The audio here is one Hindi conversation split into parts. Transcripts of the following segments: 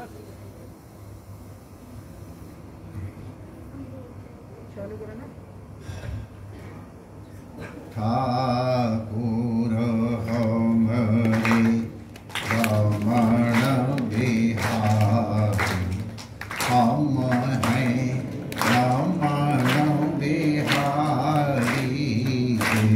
चालू करो ना। ठाकुर हमरे रमण बिहारी, हम हैं रमण बिहारी के।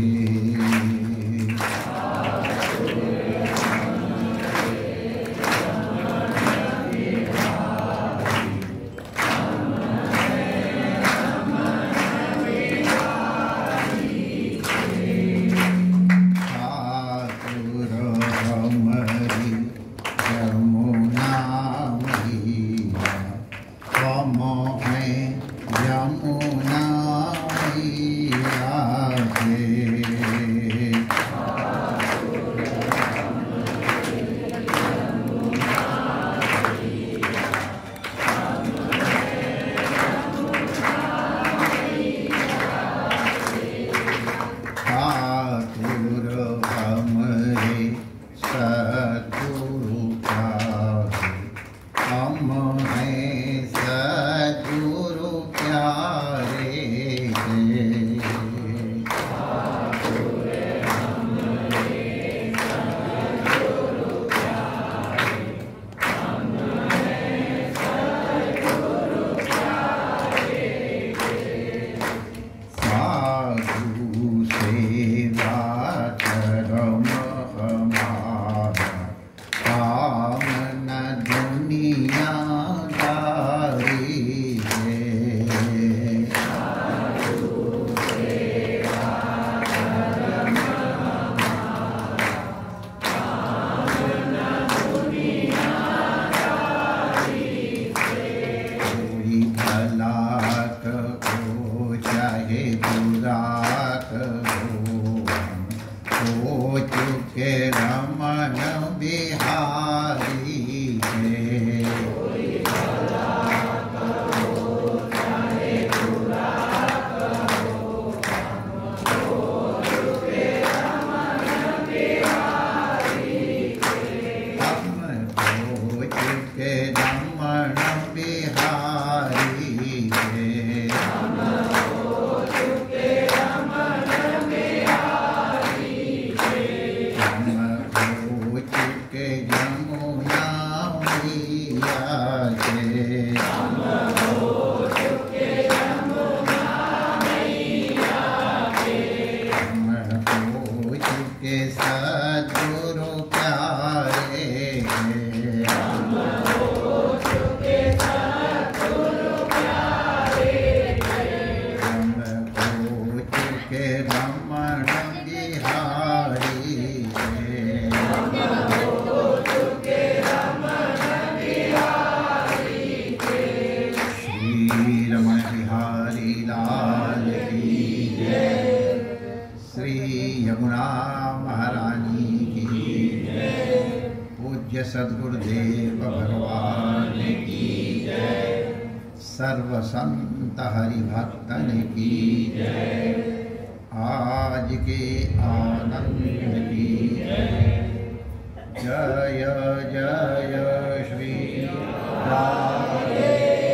सद्गुरुदेव भगवान की जय। सर्व संत हरिभक्तन की जय। आज के आनंद की जय। जय जय श्री राधे।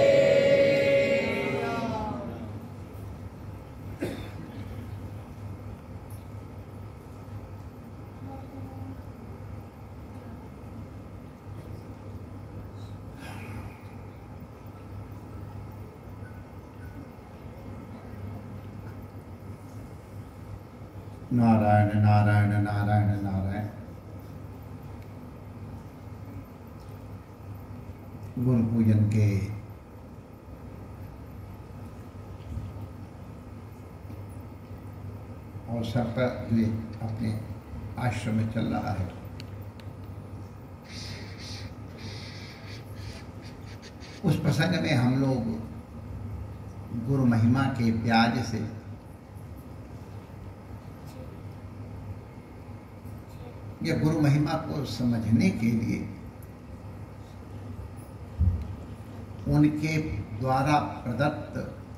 नारायण नारायण नारायण नारायण। गुरु पूजन के अवसर पर ये अपने आश्रम में चल रहा है। उस प्रसंग में हम लोग गुरु महिमा के प्याज से या गुरु महिमा को समझने के लिए उनके द्वारा प्रदत्त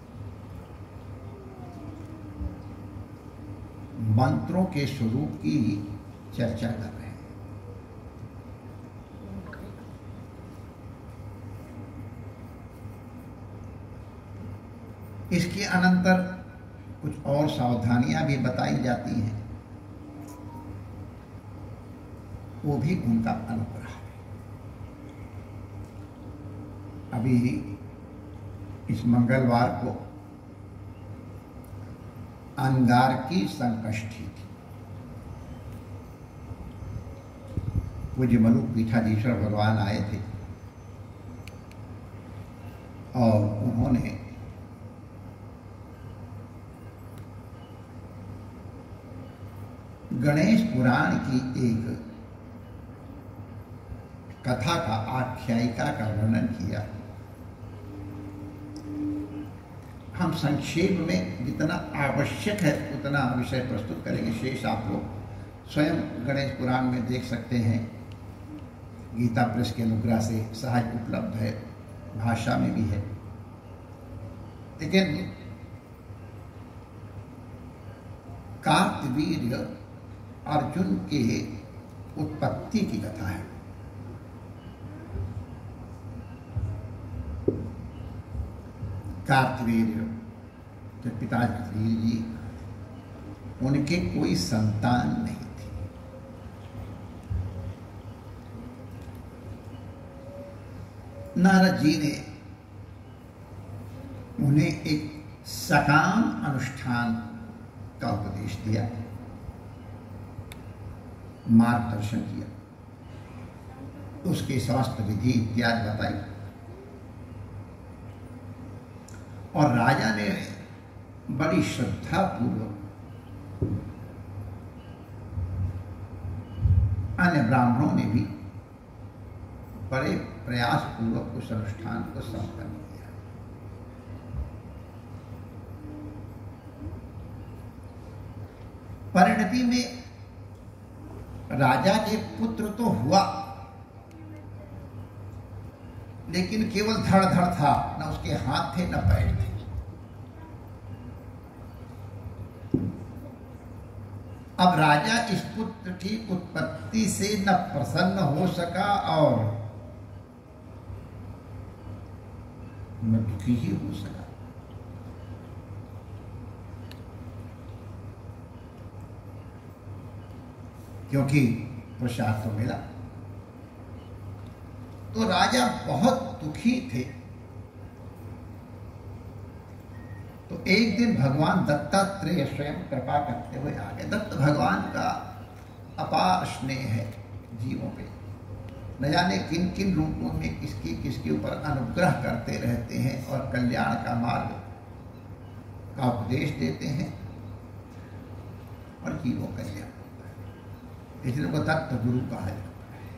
मंत्रों के स्वरूप की चर्चा कर रहे हैं। इसके अनंतर कुछ और सावधानियां भी बताई जाती हैं, वो भी उनका अनुग्रह है। अभी इस मंगलवार को अंगारकी संकष्टी थी। पूज्य मलुक पीठाधीश्वर भगवान आए थे और उन्होंने गणेश पुराण की एक कथा का, आख्यायिका का वर्णन किया। हम संक्षेप में जितना आवश्यक है उतना विषय प्रस्तुत करेंगे, शेष आप लोग स्वयं गणेश पुराण में देख सकते हैं। गीता प्रेस के अनुग्रह से सहज उपलब्ध है, भाषा में भी है। लेकिन कार्तवीर्य अर्जुन के उत्पत्ति की कथा है। कार्तवीर्य जो पिता जी, उनके कोई संतान नहीं थी। नारद जी ने उन्हें एक सकाम अनुष्ठान का उपदेश दिया, मार्गदर्शन किया, उसकी समस्त विधि इत्यादि बताई। और राजा ने बड़ी श्रद्धा पूर्वक, अन्य ब्राह्मणों ने भी बड़े प्रयास पूर्वक उस अनुष्ठान को संपन्न किया। परिणति में राजा के पुत्र तो हुआ, लेकिन केवल धड़ धड़ था, न उसके हाथ थे न पैर थे। अब राजा इस पुत्र की उत्पत्ति से न प्रसन्न हो सका और न दुखी ही हो सका। क्योंकि प्रसाद तो मिला, तो राजा बहुत दुखी थे। तो एक दिन भगवान दत्तात्रेय स्वयं कृपा करते हुए आ गए। दत्त भगवान का अपार स्नेह है जीवों पे, न जाने किन किन रूपों में किसके ऊपर अनुग्रह करते रहते हैं और कल्याण का मार्ग का उपदेश देते हैं और जीवों का कल्याण होता है। इसलिए वो दत्त गुरु कहा जाता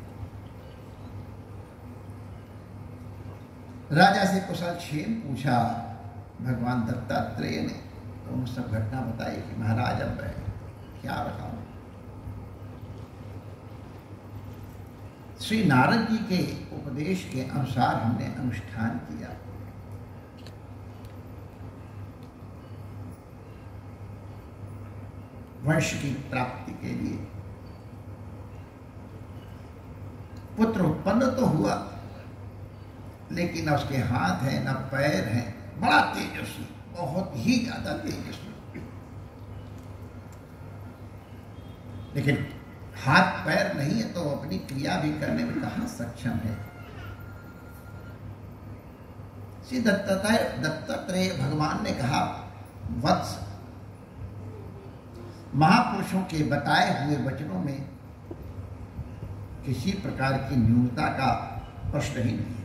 है। राजा से कुशल क्षेम पूछा भगवान दत्तात्रेय ने, तो उन सब घटना बताई कि महाराज अब क्या बताऊं। श्री नारद जी के उपदेश के अनुसार हमने अनुष्ठान किया। वंश की प्राप्ति के लिए पुत्र उत्पन्न तो हुआ, लेकिन न उसके हाथ है न पैर है, बड़ा तेजस्वी, बहुत ही ज्यादा तेजस्वी। लेकिन हाथ पैर नहीं है तो अपनी क्रिया भी करने में कहां सक्षम है। श्री दत्तात्रेय भगवान ने कहा, वत्स, महापुरुषों के बताए हुए वचनों में किसी प्रकार की न्यूनता का प्रश्न ही नहीं है।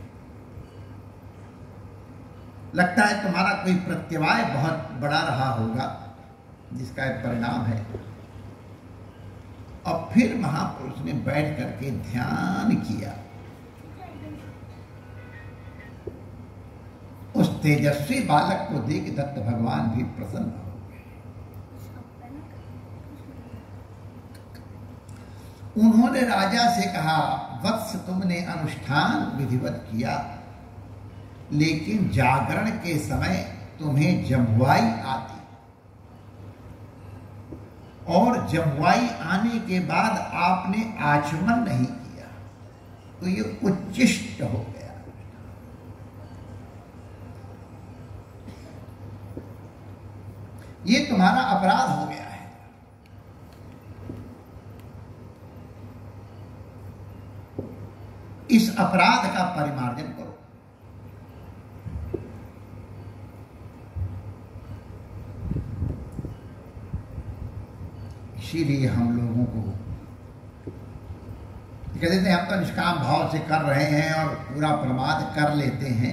लगता है तुम्हारा कोई प्रत्यवाय बहुत बड़ा रहा होगा, जिसका एक परिणाम है। और फिर महापुरुष ने बैठ करके ध्यान किया। उस तेजस्वी बालक को देख दत्त भगवान भी प्रसन्न हो गए। उन्होंने राजा से कहा, वत्स, तुमने अनुष्ठान विधिवत किया, लेकिन जागरण के समय तुम्हें जमुआई आती, और जमुआई आने के बाद आपने आचमन नहीं किया, तो ये उच्चिष्ट हो गया। ये तुम्हारा अपराध हो गया है। इस अपराध का परिमार्जन करो। इसीलिए हम लोगों को कहते थे हम तो निष्काम भाव से कर रहे हैं और पूरा प्रमाद कर लेते हैं।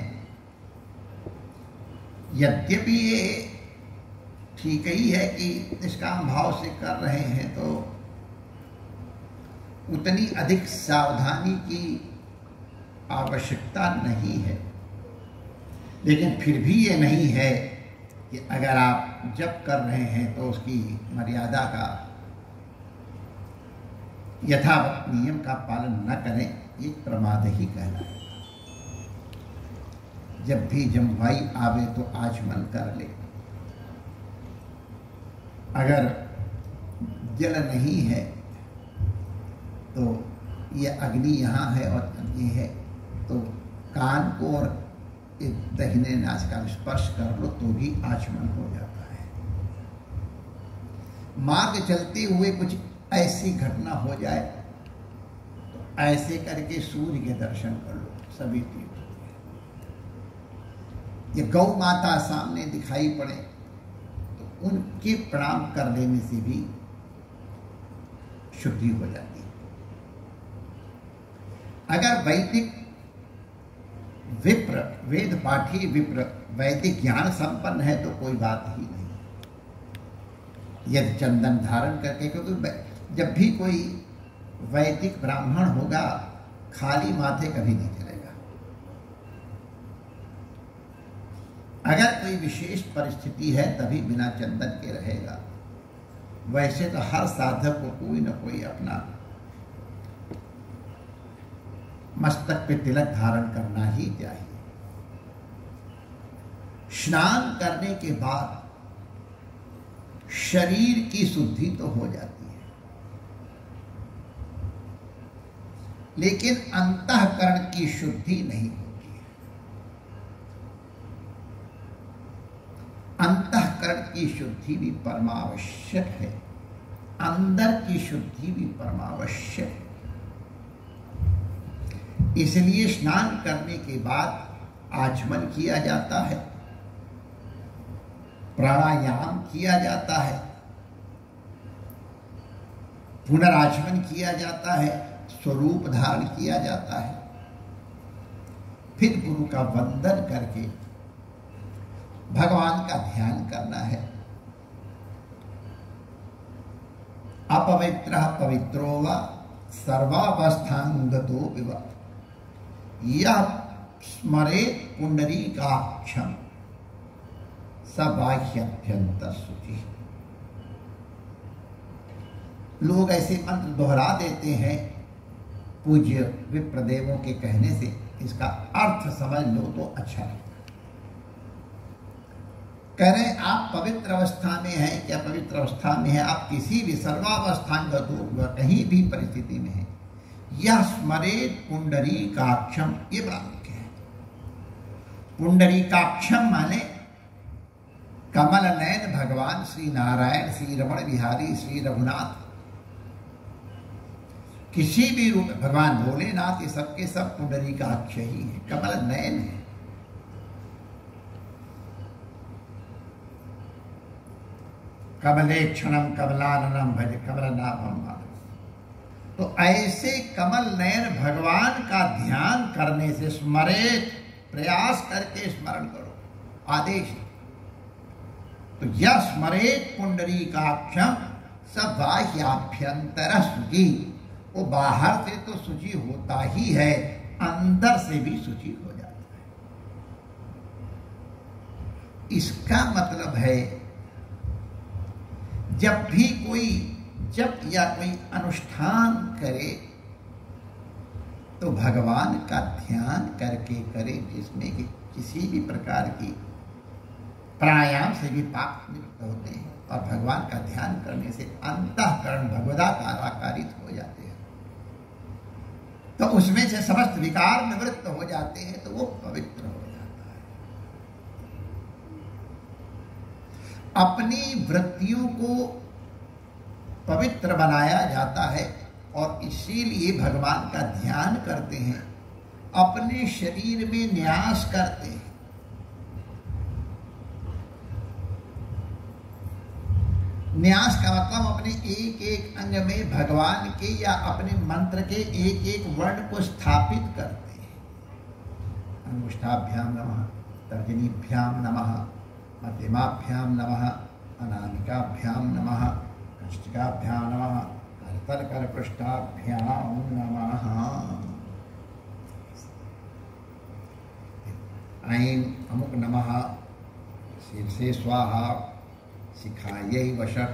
यद्यपि ये ठीक ही है कि निष्काम भाव से कर रहे हैं तो उतनी अधिक सावधानी की आवश्यकता नहीं है, लेकिन फिर भी ये नहीं है कि अगर आप जप कर रहे हैं तो उसकी मर्यादा का यथावत नियम का पालन न करें, ये प्रमाद ही कहलाएगा। जब भी जमवाई आवे तो आचमन कर ले। अगर जल नहीं है तो ये अग्नि यहाँ है और ये है, तो कान को और दाहिने नाक का स्पर्श कर लो तो भी आचमन हो जाता है। मार्ग चलते हुए कुछ ऐसी घटना हो जाए तो ऐसे करके सूर्य के दर्शन कर लो, सभी तीर्थ हो गए। ये गौ माता सामने दिखाई पड़े तो उनके प्रणाम कर लेने से भी शुद्धि हो जाती है। अगर वैदिक विप्र, वेद पाठी विप्र वैदिक ज्ञान संपन्न है तो कोई बात ही नहीं। यदि चंदन धारण करके, क्योंकि जब भी कोई वैदिक ब्राह्मण होगा खाली माथे कभी नहीं चलेगा। अगर कोई विशेष परिस्थिति है तभी बिना चंदन के रहेगा। वैसे तो हर साधक को कोई न कोई अपना मस्तक पे तिलक धारण करना ही चाहिए। स्नान करने के बाद शरीर की शुद्धि तो हो जाती है, लेकिन अंतःकरण की शुद्धि नहीं होती है। अंतःकरण की शुद्धि भी परमावश्यक है, अंदर की शुद्धि भी परमावश्यक है। इसलिए स्नान करने के बाद आचमन किया जाता है, प्राणायाम किया जाता है, पुनराचमन किया जाता है, स्वरूप धारण किया जाता है, फिर गुरु का वंदन करके भगवान का ध्यान करना है। अपवित्रः पवित्रो वा सर्वावस्थांगतो विव यः स्मरेत् पुंडरीकाक्षं स बाह्याभ्यंतर शुचिः। लोग ऐसे मंत्र दोहरा देते हैं पूज्य विप्रदेवों के कहने से, इसका अर्थ समझ लो तो अच्छा है। कह रहे आप पवित्र अवस्था में हैं, क्या पवित्र अवस्था में है? आप किसी भी सर्वावस्थांगतो, कहीं भी परिस्थिति में है। यह स्मरेत् पुंडरीकाक्षम, ये बड़ा मुख्य है। पुंडरीकाक्षम माने कमल नयन भगवान श्री नारायण, श्री रमण बिहारी, श्री रघुनाथ, किसी भी रूप भगवान भोलेनाथ, ये सबके सब पुंडरीकाक्ष ही है, कमल नयन है। कमले क्षणम कमलाननम भज कमलनाभम। तो ऐसे कमल नयन भगवान का ध्यान करने से, स्मरेत, प्रयास करके स्मरण करो, आदेश। तो यह स्मरेत पुंडरीकाक्षम स बाह्याभ्यंतर शुचि, वो बाहर से तो शुचि होता ही है, अंदर से भी शुचि हो जाता है। इसका मतलब है जब भी कोई जप या कोई अनुष्ठान करे तो भगवान का ध्यान करके करे, जिसमें कि किसी भी प्रकार की प्राणायाम से भी पाप निवृत्त होते हैं और भगवान का ध्यान करने से अंतःकरण भगवदाकारित हो जाते हैं, तो उसमें से समस्त विकार निवृत्त हो जाते हैं, तो वो पवित्र हो जाता है। अपनी वृत्तियों को पवित्र बनाया जाता है और इसीलिए भगवान का ध्यान करते हैं, अपने शरीर में न्यास करते हैं। न्यास का मतलब अपने एक एक अंग में भगवान के या अपने मंत्र के एक एक वर्ण को स्थापित करते हैं। अंगुष्ठाभ्याम नमः, तर्जनीभ्याम नमः, मध्यमाभ्याम नमः, अनामिकाभ्याम नमः, कष्टिकाभ्याम नमः, करतल करपृष्ठाभ्याम नमः। ऐं अमुक नमः, शीर्षे स्वाहा, शिखायै वषट्,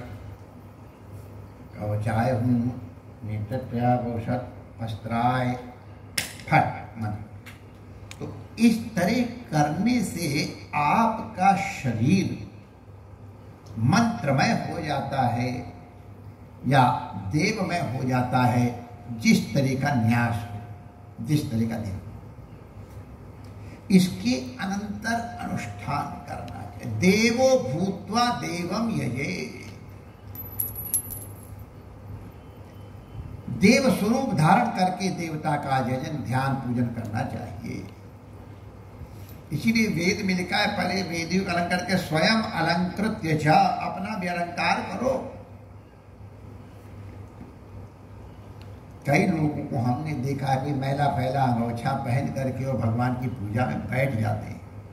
कवचाय हूँ, नेत्रत्रयावषट्, वस्त्राय फट्। मन तो इस तरह करने से आपका शरीर मंत्रमय हो जाता है या देवमय हो जाता है, जिस तरह का न्यास हो, जिस तरह का देव। इसके अनंतर अनुष्ठान करना चाहिए। देवो भूत्वा देवम यजे, देव स्वरूप धारण करके देवता का यजन ध्यान पूजन करना चाहिए। इसीलिए वेद में लिखा है, पहले वेदियों का अलंकार के स्वयं अलंकृत्य च, अपना भी अलंकार करो। कई लोगों को हमने देखा कि मैला फैला अंगोछा पहन करके और भगवान की पूजा में बैठ जाते हैं।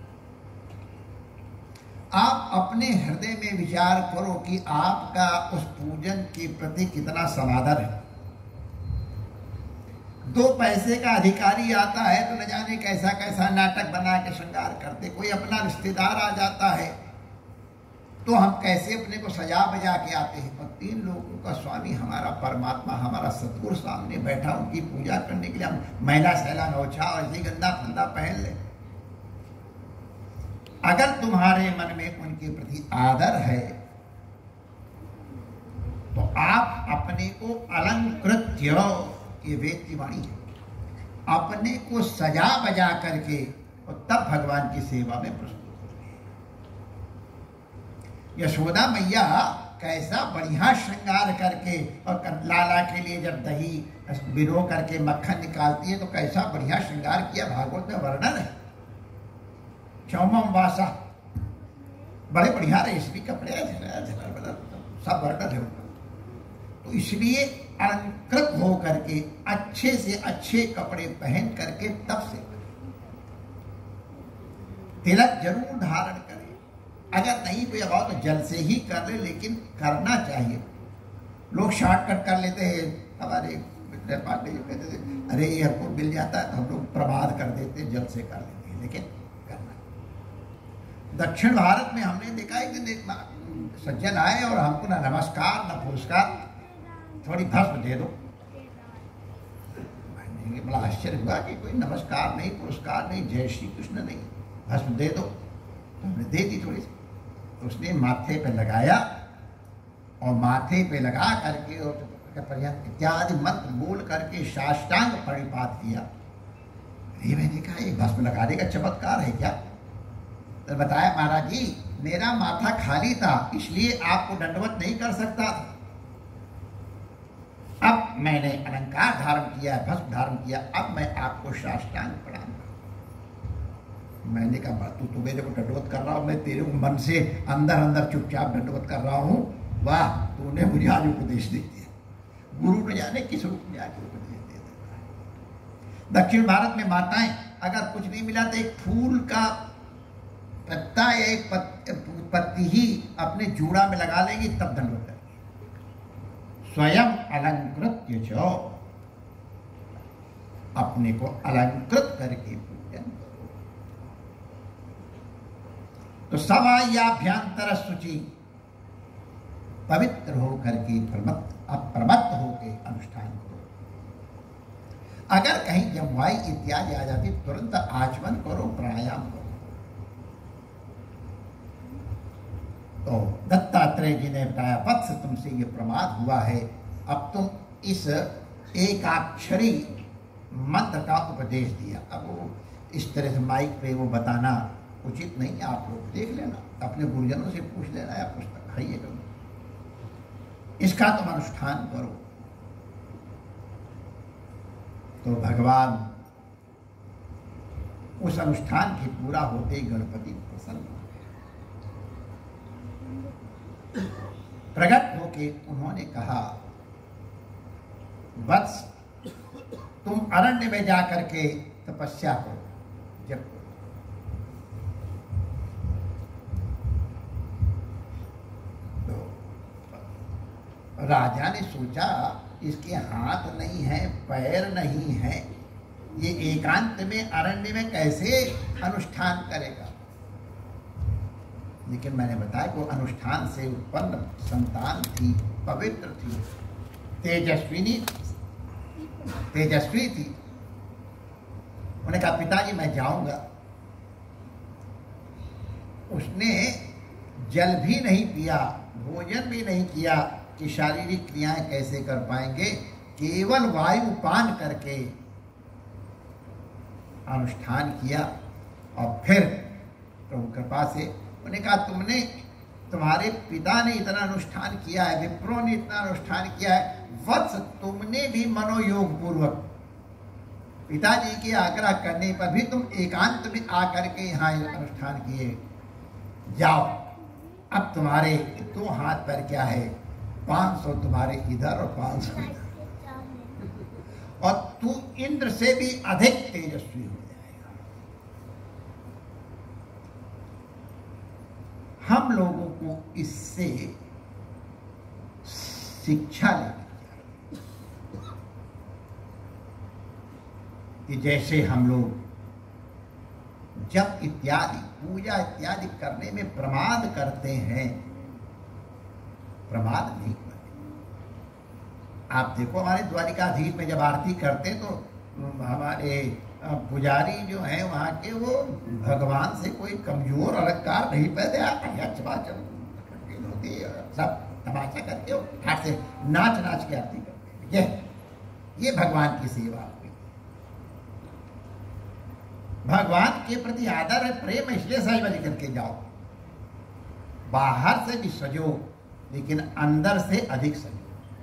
आप अपने हृदय में विचार करो कि आपका उस पूजन के प्रति कितना समादर है। दो पैसे का अधिकारी आता है तो न जाने कैसा कैसा नाटक बना के श्रृंगार करते। कोई अपना रिश्तेदार आ जाता है तो हम कैसे अपने को सजा बजा के आते हैं। और तीन लोगों का स्वामी हमारा परमात्मा, हमारा सतगुरु सामने बैठा, उनकी पूजा करने के लिए हम मैला सैला नौछा और ऐसे गंदा फंदा पहन ले। अगर तुम्हारे मन में उनके प्रति आदर है तो आप अपने को अलंकृत्य, ये वेद की वाणी है, अपने को सजा बजा करके और तब भगवान की सेवा में प्रस्तुत। यशोदा मैया कैसा बढ़िया श्रृंगार करके और लाला के लिए जब दही बिरो करके मक्खन निकालती है तो कैसा बढ़िया श्रृंगार किया, भागवत में वर्णन है। चौमम वासा, बड़े बढ़िया रेशमी कपड़े सब वर्णन है। तो इसलिए अलंकृत हो करके अच्छे से अच्छे कपड़े पहन करके तब से तिलक जरूर धारण करें। अगर नहीं कोई अभाव तो जल से ही कर ले, लेकिन करना चाहिए। लोग शॉर्टकट कर लेते हैं। हमारे मित्र पांडे जो कहते थे, अरे ये हमको मिल जाता है तो हम लोग प्रमाद कर देते हैं, जल से कर लेते हैं, लेकिन करना। दक्षिण भारत में हमने देखा है कि सज्जन आए और हमको ना नमस्कार न पुरस्कार, थोड़ी भस्म दे दो। बड़ा आश्चर्य हुआ कि कोई नमस्कार नहीं, पुरस्कार नहीं, जय श्री कृष्ण नहीं, भस्म दे दो। तो हमने दे दी थोड़ी सी। तो उसने माथे पे लगाया और माथे पे लगा करके और इत्यादि मंत्र बोल करके साष्टांग परिपात किया। ये मैंने कहा, ये भस्म लगाने का चमत्कार है क्या? तो बताया, महाराज जी मेरा माथा खाली था इसलिए आपको दंडवत नहीं कर सकता था। अब मैंने अलंकार धारण किया, भस्म धारण किया, अब मैं आपको साष्टांग प्रणाम करूं। मैंने कहा, तू मेरे को दंडवत कर रहा हूं, मैं तेरे को मन से अंदर अंदर चुपचाप दंडवत कर रहा हूं। वाह, तूने मुझे आज उपदेश दे दिया। गुरु न जाने किस रूप में आज उपदेश दे देता है। दक्षिण भारत में माताएं अगर कुछ नहीं मिला तो एक फूल का पत्ता या एक पत्ती ही अपने जूड़ा में लगा लेंगी, तब दंडवत करेंगी। स्वयं अलंकृत्य जो, अपने को अलंकृत करके पूजन करो। तो सवायाभ्यंतर शुचि, पवित्र होकर के अप्रमत्त होकर अनुष्ठान करो। अगर कहीं जमवाई इत्यादि आ जाती तुरंत आचमन करो, प्राणायाम करो। तो दत्तात्रेय जी ने बताया, वत्स तुमसे ये प्रमाद हुआ है, अब तुम इस एकाक्षरी मंत्र का उपदेश दिया। अब वो इस तरह से माइक पे वो बताना उचित नहीं, आप लोग देख लेना, अपने गुरुजनों से पूछ लेना या पुस्तक है ये करो, इसका तुम अनुष्ठान करो। तो भगवान उस अनुष्ठान के पूरा होते ही गणपति प्रसन्न हो गए। प्रकट होके उन्होंने कहा, वत्स तुम अरण्य में जाकर के तपस्या करो, जब तो राजा ने सोचा इसके हाथ नहीं है, पैर नहीं है, ये एकांत में अरण्य में कैसे अनुष्ठान करेगा। लेकिन मैंने बताया कि वो अनुष्ठान से उत्पन्न संतान थी, पवित्र थी, तेजस्वी थी। उन्होंने कहा पिताजी मैं जाऊंगा। उसने जल भी नहीं पिया, भोजन भी नहीं किया कि शारीरिक क्रियाएं कैसे कर पाएंगे, केवल वायुपान करके अनुष्ठान किया। और फिर प्रभु कृपा से उन्होंने कहा तुम्हारे पिता ने इतना अनुष्ठान किया है, विप्रों ने इतना अनुष्ठान किया है, वत्स तुमने भी मनोयोग पूर्वक पिताजी के आग्रह करने पर भी तुम एकांत में आकर के यहाँ अनुष्ठान किए, जाओ अब तुम्हारे दो हाथ पर क्या है, 500 तुम्हारे इधर और 500 इधर, और तू इंद्र से भी अधिक तेजस्वी हो जाएगा। हम लोगों को इससे शिक्षा लेनी कि जैसे हम लोग जप इत्यादि पूजा इत्यादि करने में प्रमाद करते हैं, प्रमाद नहीं करते। आप देखो हमारे द्वारिकाधीश में जब आरती करते हैं तो हमारे पुजारी जो हैं वहाँ के, वो भगवान से कोई कमजोर अलंकार नहीं पहनते, होती सब तमाशा करके हाथ से नाच नाच के आरती करते हैं। ये भगवान की सेवा हुई। भगवान के प्रति आदर है, प्रेम, इसलिए सज बज करके जाओ। बाहर से भी सजो लेकिन अंदर से अधिक सजो।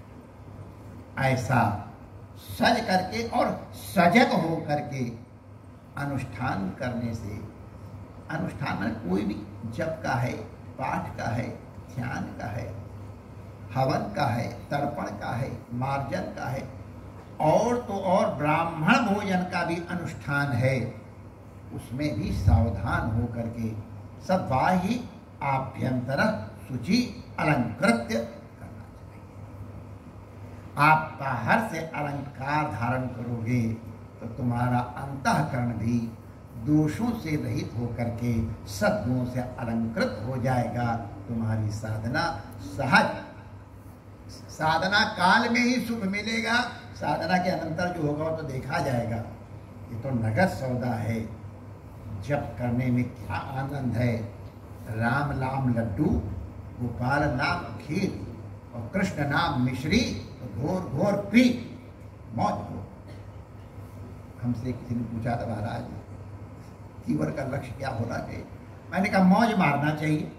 ऐसा सज करके और सजग हो करके अनुष्ठान करने से, अनुष्ठान में कोई भी जप का है, पाठ का है, ध्यान का है, हवन का है, तर्पण का है, मार्जन का है, और तो और ब्राह्मण भोजन का भी अनुष्ठान है। उसमें भी सावधान हो करके सब बाह्य आभ्यंतर शुचि अलंकृत्य करना चाहिए। आप बाहर से अलंकार धारण करोगे तो तुम्हारा अंतःकरण भी दोषों से रहित होकर के सद्गुणों से अलंकृत हो जाएगा। तुम्हारी साधना सहज, साधना काल में ही सुख मिलेगा, साधना के अनंतर जो होगा वो तो देखा जाएगा। ये तो नगद सौदा है। जप करने में क्या आनंद है। राम नाम लड्डू, गोपाल नाम खीर, और कृष्ण नाम मिश्री, तो घोर घोर पी मौज हो। हमसे किसी ने पूछा था महाराज जीवन का लक्ष्य क्या होना चाहिए। मैंने कहा मौज मारना चाहिए।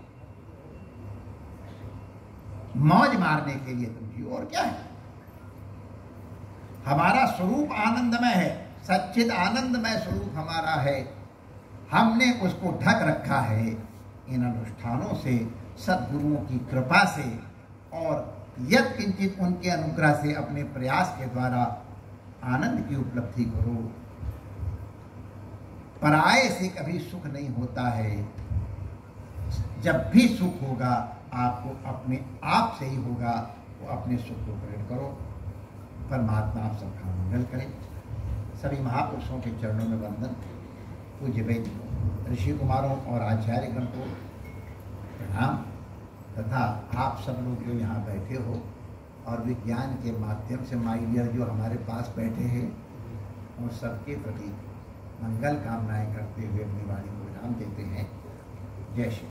मौज मारने के लिए तुम जियो, और क्या है। हमारा स्वरूप आनंदमय है, सच्चिद आनंदमय स्वरूप हमारा है। हमने उसको ढक रखा है इन अनुष्ठानों से, सद्गुरुओं की कृपा से, और यत् किंचित उनके अनुग्रह से अपने प्रयास के द्वारा आनंद की उपलब्धि करो। पराये से कभी सुख नहीं होता है। जब भी सुख होगा आपको अपने आप से ही होगा। वो अपने सुख को प्रकट करो। परमात्मा आप सबका मंगल करें। सभी महापुरुषों के चरणों में वंदन। पूज्य वैद्य ऋषि कुमारों और आचार्यगण को प्रणाम, तथा आप सब लोग जो यहाँ बैठे हो और विज्ञान के माध्यम से माय डियर जो हमारे पास बैठे हैं, उन सबके प्रति मंगल कामनाएं करते हुए अपनी वाणी को विराम देते हैं। जय श्री